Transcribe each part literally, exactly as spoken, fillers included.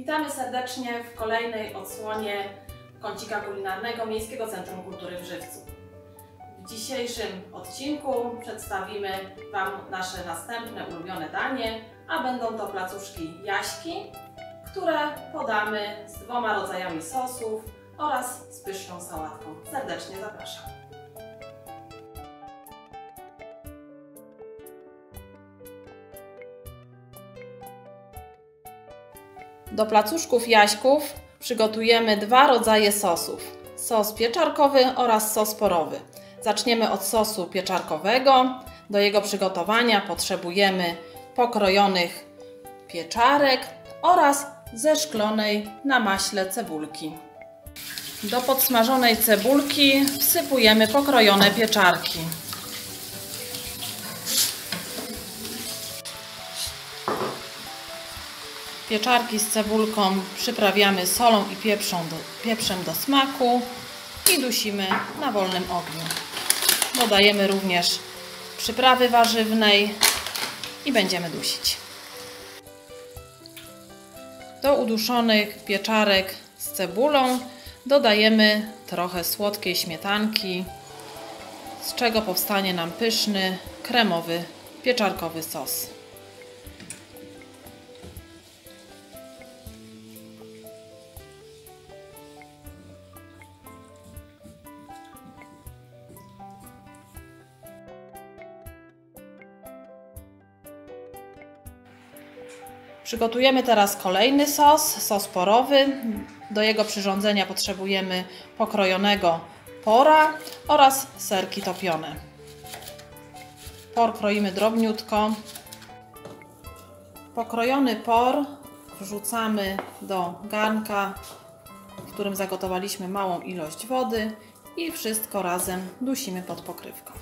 Witamy serdecznie w kolejnej odsłonie kącika kulinarnego Miejskiego Centrum Kultury w Żywcu. W dzisiejszym odcinku przedstawimy Wam nasze następne ulubione danie, a będą to placuszki jaśki, które podamy z dwoma rodzajami sosów oraz z pyszną sałatką. Serdecznie zapraszam. Do placuszków jaśków przygotujemy dwa rodzaje sosów. Sos pieczarkowy oraz sos porowy. Zaczniemy od sosu pieczarkowego. Do jego przygotowania potrzebujemy pokrojonych pieczarek oraz zeszklonej na maśle cebulki. Do podsmażonej cebulki wsypujemy pokrojone pieczarki. Pieczarki z cebulką przyprawiamy solą i pieprzą do, pieprzem do smaku i dusimy na wolnym ogniu. Dodajemy również przyprawy warzywnej i będziemy dusić. Do uduszonych pieczarek z cebulą dodajemy trochę słodkiej śmietanki, z czego powstanie nam pyszny, kremowy, pieczarkowy sos. Przygotujemy teraz kolejny sos, sos porowy. Do jego przyrządzenia potrzebujemy pokrojonego pora oraz serki topione. Por kroimy drobniutko. Pokrojony por wrzucamy do garnka, w którym zagotowaliśmy małą ilość wody i wszystko razem dusimy pod pokrywką.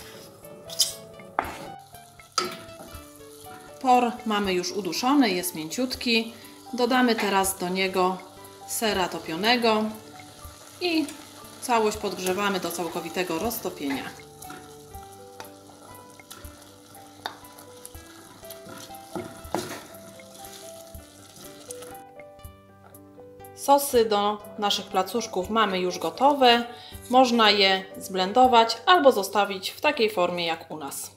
Por mamy już uduszony, jest mięciutki. Dodamy teraz do niego sera topionego i całość podgrzewamy do całkowitego roztopienia. Sosy do naszych placuszków mamy już gotowe. Można je zblendować albo zostawić w takiej formie jak u nas.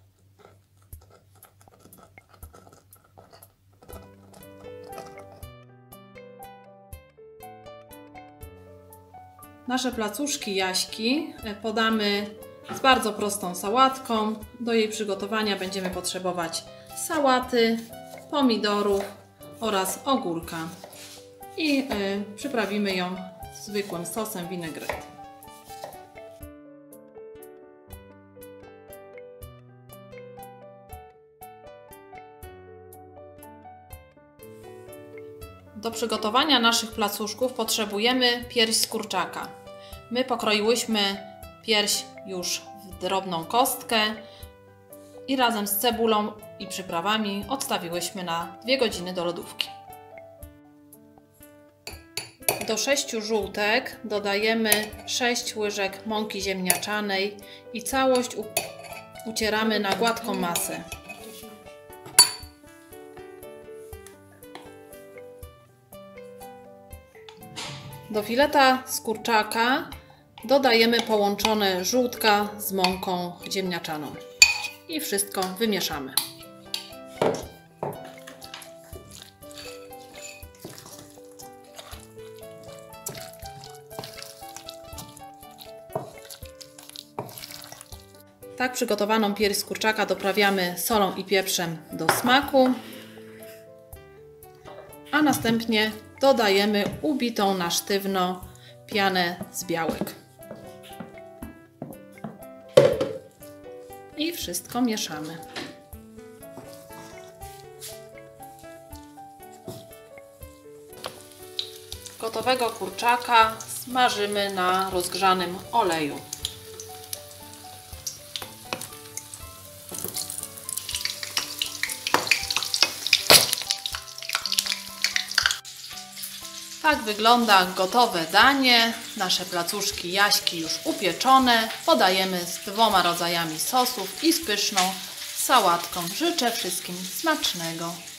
Nasze placuszki jaśki podamy z bardzo prostą sałatką. Do jej przygotowania będziemy potrzebować sałaty, pomidorów oraz ogórka. I yy, przyprawimy ją zwykłym sosem vinaigrette. Do przygotowania naszych placuszków potrzebujemy pierś z kurczaka. My pokroiłyśmy pierś już w drobną kostkę i razem z cebulą i przyprawami odstawiłyśmy na dwie godziny do lodówki. Do sześciu żółtek dodajemy sześć łyżek mąki ziemniaczanej i całość ucieramy na gładką masę. Do fileta z kurczaka dodajemy połączone żółtka z mąką ziemniaczaną i wszystko wymieszamy. Tak przygotowaną pierś z kurczaka doprawiamy solą i pieprzem do smaku, a następnie dodajemy ubitą na sztywno pianę z białek. I wszystko mieszamy. Gotowego kurczaka smażymy na rozgrzanym oleju. Tak wygląda gotowe danie. Nasze placuszki jaśki już upieczone. Podajemy z dwoma rodzajami sosów i z pyszną sałatką. Życzę wszystkim smacznego.